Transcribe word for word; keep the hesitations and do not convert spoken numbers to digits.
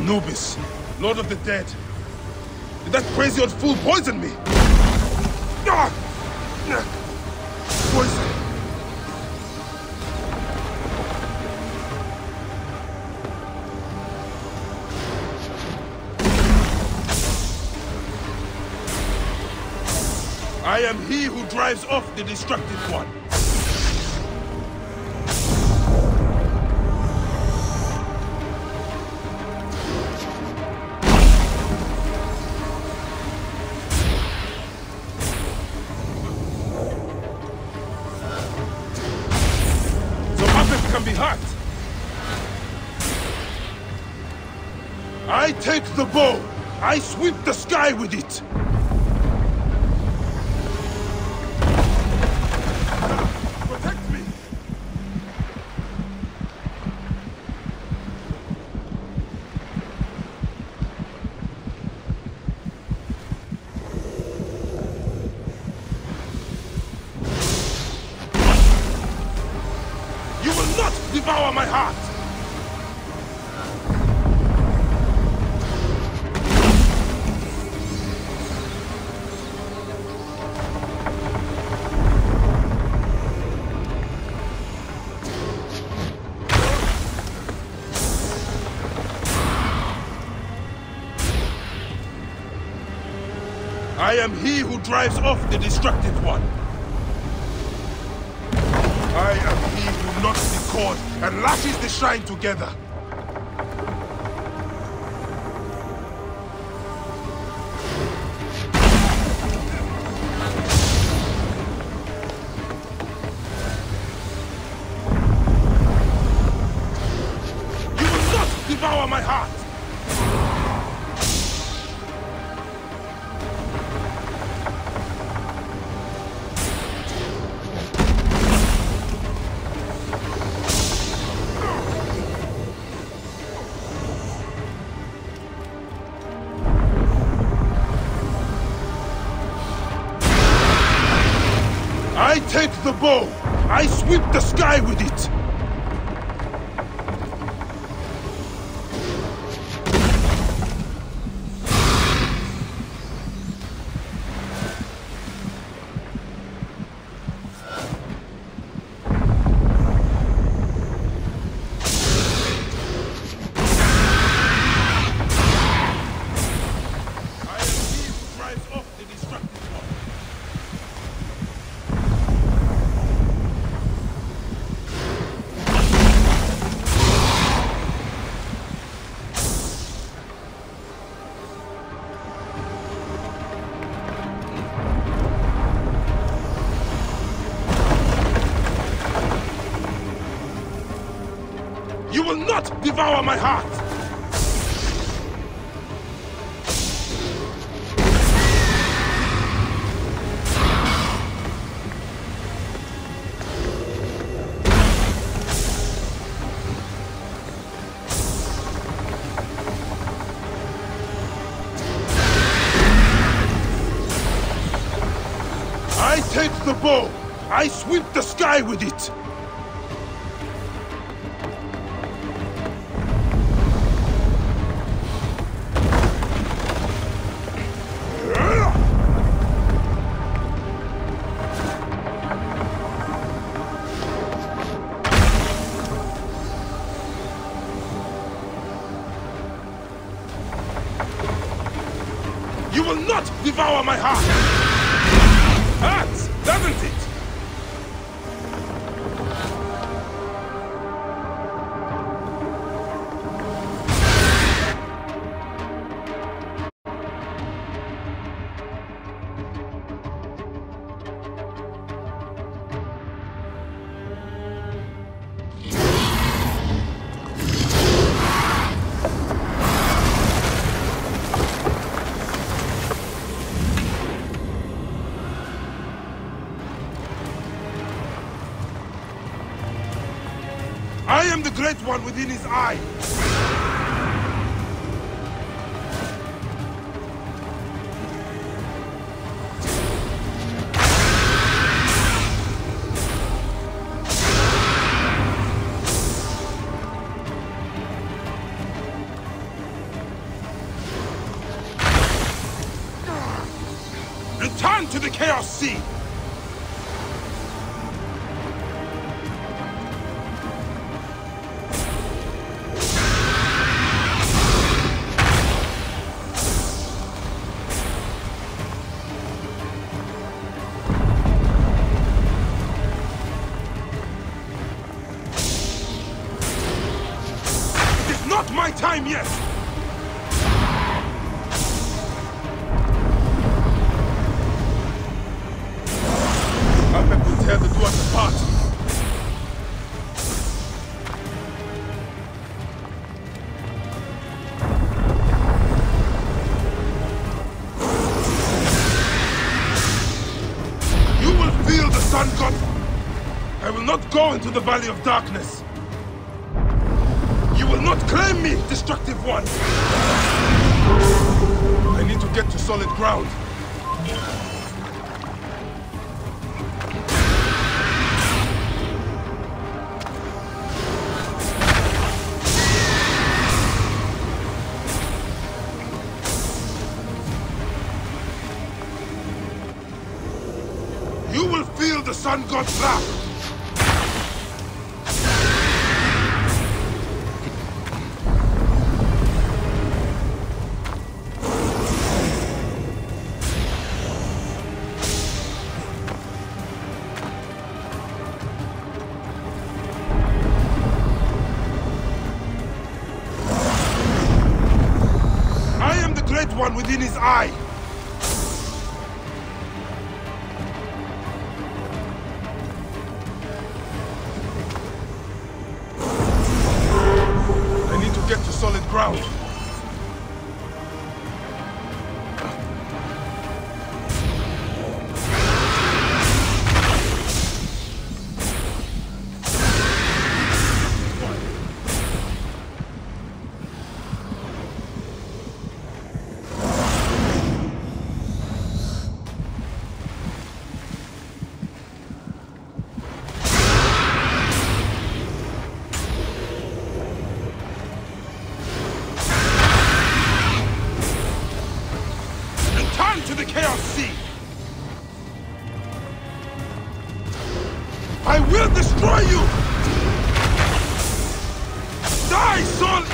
Anubis, Lord of the Dead. Did that crazy old fool poison me? Ah! Poison. I am he who drives off the destructive one. Can be hurt. I take the bow. I sweep the sky with it. Protect me. Devour my heart! I am he who drives off the destructive one. I am he who knots the cord and lashes the shrine together. You will not devour my heart! I take the bow! I sweep the sky with it! You will not devour my heart! I take the bow! I sweep the sky with it! You will not devour my heart! Hurts, doesn't it? I am the Great One within his eye! Sea. Not my time yet! Ahmed will tear the Duat apart! You will feel the sun god! I will not go into the Valley of Darkness! You will not claim me, destructive one! I need to get to solid ground. You will feel the sun god's wrath! One within his eye. I need to get to solid ground. To the Chaos Sea! I will destroy you! Die, soul